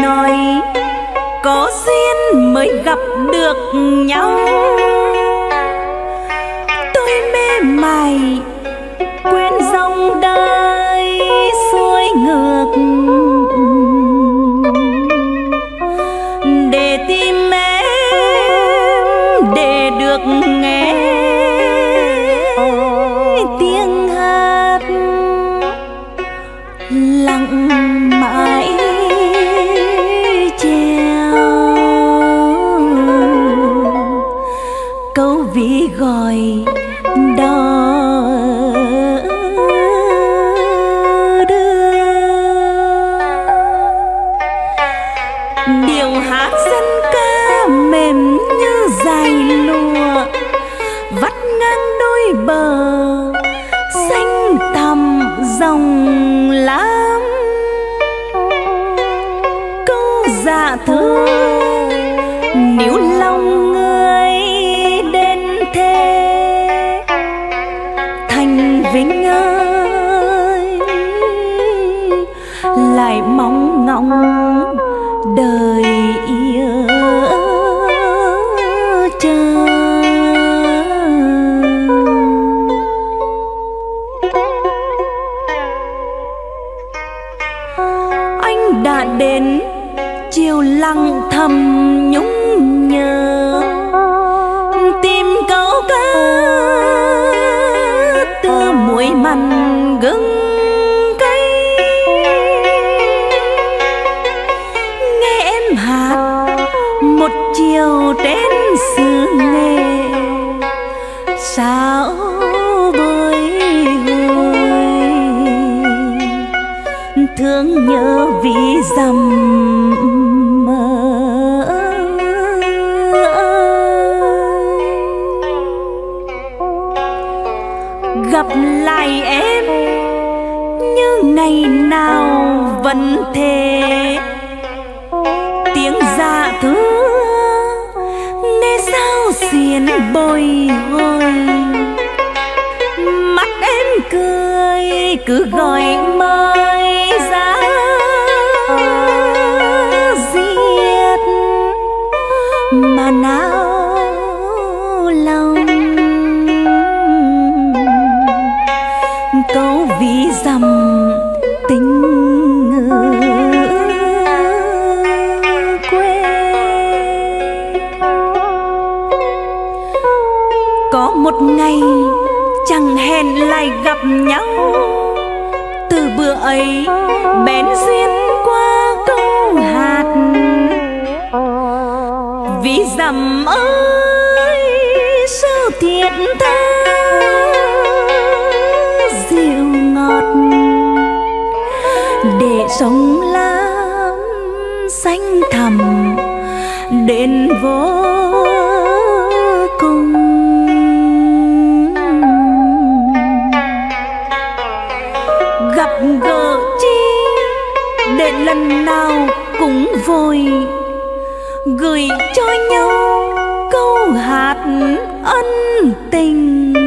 nói có duyên mới gặp được nhau. Tôi mê mải quên dòng đời xuôi ngược để tìm em, để được nghe tiếng hát lặng mãi treo. Câu ví gọi đó điệu hát dân ca mềm như dải lụa vắt ngang đôi bờ xanh thẳm dòng lam. Câu dạ thương níu lòng người đến thế. Thành Vinh ơi lại mong ngóng đời yêu chờ. Anh đã đến chiều lặng thầm nhung nhớ tìm câu ca từ muối mặn gừng cay. Nghe em hát một chiều trên xứ nghệ sao bồi hồi thương nhớ vì dầm gặp lại em như ngày nào vẫn thế. Tiếng dạ thưa nghe sao xiên bồi hồi. Mắt em cười cứ gọi mời ra giết mà nào lòng. Câu ví dặm tình quê. Có một ngày chẳng hẹn lại gặp nhau, từ bữa ấy bén duyên qua câu hát. Ví dặm ơi sao thiệt tha dịu ngọt để sống lam xanh thẳm đến vô cùng. Gặp gỡ chi để lần nào cũng vội gửi cho nhau câu hát ân tình.